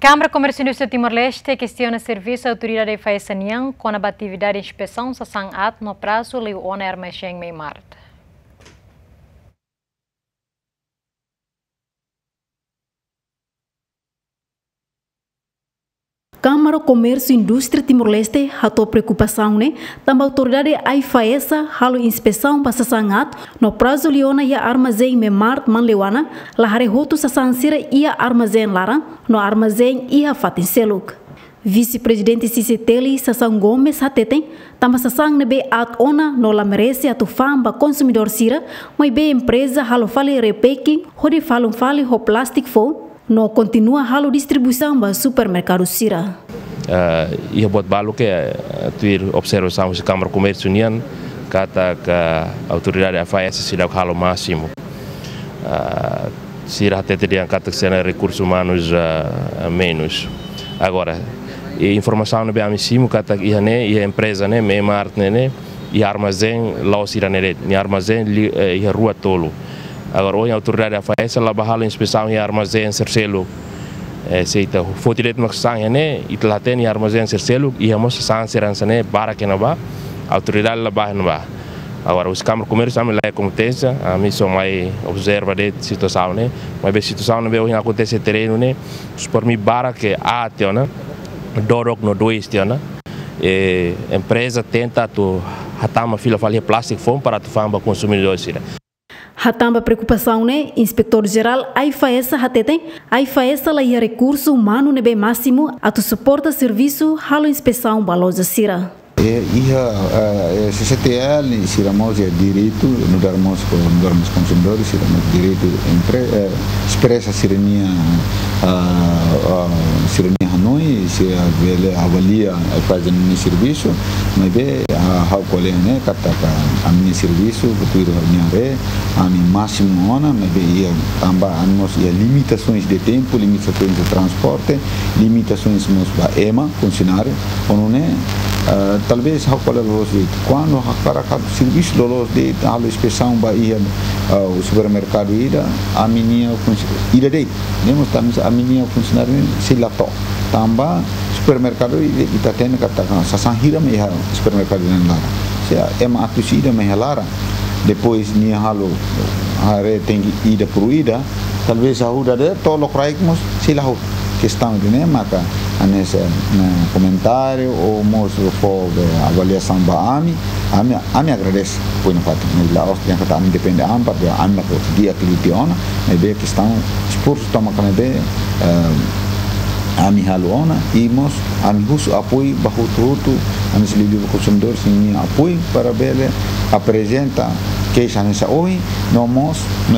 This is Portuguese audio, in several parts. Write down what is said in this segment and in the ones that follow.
Câmara Comércio e Indústria Timor-Leste questiona serviço à autoridade de Faesanian com a atividade de inspeção sa sang-at no prazo liu ona armacheng mei Marte. Câmara Comércio e Indústria Timor-Leste hatou preocupação também a autoridade AIFAESA halo inspeção para sangat no prazo liona ia armazém memart manlewana lahare hotu sasansira ia armazém lara no armazém ia fatin seluk. Vice-presidente Ciceteli Sasang Gomes hateten também sasang nebe at ona no la merece atu famba consumidor sira mas be empresa halo fali repacking hodi falum fali ho plastic fo no continua halo distribuição ba supermercado sira. Ia buat balu que tuir observação de Câmara Comércio União kata que a autoridade AFAES sira halo máximo. Sira até teria kata que sena recursos humanos menos. Agora informação no BAMISIMO kata ia empresa meia mart ia armazém lá sira nere, ia armazém ia rua tolo. Agora hoje a autoridade da FAES ela bahalo inspeção em armazém Cercelo, seita fotilet maksang e telah tem armazém Cercelo e hamos sanseran sana bara que não vá autoridade lá bah não vá. Agora os Câmara Comércio também lá é competência, a mim só mais observa de situação mas a situação não vê hoje acontece terreno por mim bara que até dorok no dois empresa tenta tu hatama fila falia plástico fom para tu famba consumidor sira. Hatamba preocupação Inspector-Geral AIFAESA hateten AIFAESA lá ia recurso humano nebe máximo a tu suporta serviço halo inspeção balosa sira. CCTL siramos direito no darmos consumidores siramos direito expressa sirenia Hanoi se avalia fazendo um serviço mas be a colher kata a minha serviço futuro minha a minha máximo ona mas be ia amba anos ia limitações de tempo limitações de transporte limitações nos EMA funcionário ou não talvez a colher você quando a cara serviço lolos de a inspeção ia o supermercado ida a minha ida de nemos também a minha funcionário se lato tambah supermercado kita tena katakan sasahira meha supermercado nan lara se ema atusida meha lara depois minha halo hare tem ida por ida talvez a uda de tolok raikmos silahu questão de maka anesse comentário ou mostro for avaliação ba ami agradece por não fato mas lá os yang kata ami depende ampa dia ami ko dia kilitiona mas be questão esforço toma kana be ami haluona imos ami husu apoio bahutu ami selidih consumidor sini apoio para bele apresenta queixa nessa hoje nomos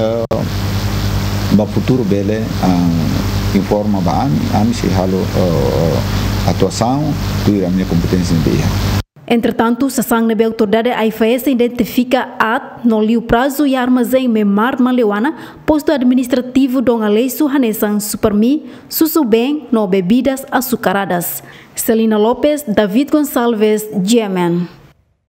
ba futuro bele informa ba ami se halu atuação tuir a minha competência dia. Entretanto, sasang na autoridade AIFAESA identifica no liu prazo e armazém memar malewana posto administrativo dong aleisu hanesan supermi susu bem no bebidas açucaradas. Celina Lopes, David Gonçalves, GMN.